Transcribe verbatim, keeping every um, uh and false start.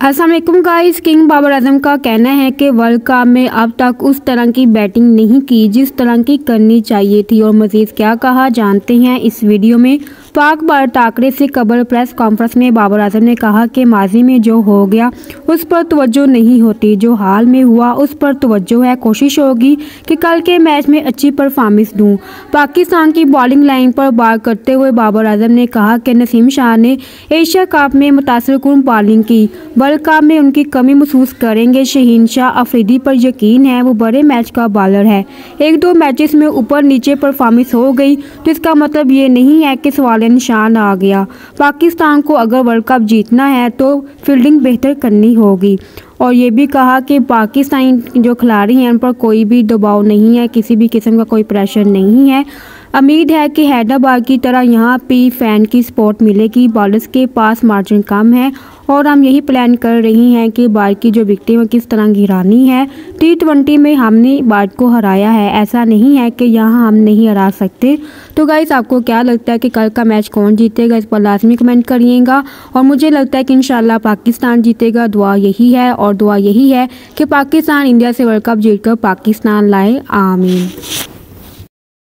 अस्सलाम वालेकुम guys. King Babar Azam का कहना है कि वर्ल्ड कप में अब तक उस तरह की बैटिंग नहीं की जिस तरह की करनी चाहिए थी। और मजीद क्या कहा जानते हैं इस वीडियो में। पाक भारत टाकरे से कबल प्रेस कॉन्फ्रेंस में बाबर आजम ने कहा कि माजी में जो हो गया उस पर तवज्जो नहीं होती, जो हाल में हुआ उस पर तवज्जो है। कोशिश होगी कि कल के मैच में अच्छी परफॉर्मेंस दूं। पाकिस्तान की बॉलिंग लाइन पर बात करते हुए बाबर आजम ने कहा कि नसीम शाह ने एशिया कप में मुतासिरकुन बॉलिंग की, वर्ल्ड कप में उनकी कमी महसूस करेंगे। शहीन शाह अफरीदी पर यकीन है, वो बड़े मैच का बॉलर है। एक दो मैचेस में ऊपर नीचे परफॉर्मेंस हो गई तो इसका मतलब ये नहीं है कि सवाल निशान आ गया। पाकिस्तान को अगर वर्ल्ड कप जीतना है तो फील्डिंग बेहतर करनी होगी। और ये भी कहा कि पाकिस्तानी जो खिलाड़ी हैं उन पर कोई भी दबाव नहीं है, किसी भी किस्म का कोई प्रेशर नहीं है। उम्मीद है कि हैदराबाद की तरह यहाँ भी फैन की सपोर्ट मिलेगी। बॉलर्स के पास मार्जिन कम है और हम यही प्लान कर रही हैं कि भारत की जो विकेटें वो किस तरह गिरानी है। टी ट्वेंटी में हमने भारत को हराया है, ऐसा नहीं है कि यहाँ हम नहीं हरा सकते। तो गाइस, आपको क्या लगता है कि कल का मैच कौन जीतेगा, इस पर लाजमी कमेंट करिएगा। और मुझे लगता है कि इंशाल्लाह पाकिस्तान जीतेगा। दुआ यही है और दुआ यही है कि पाकिस्तान इंडिया से वर्ल्ड कप जीतकर पाकिस्तान लाए। आमीन।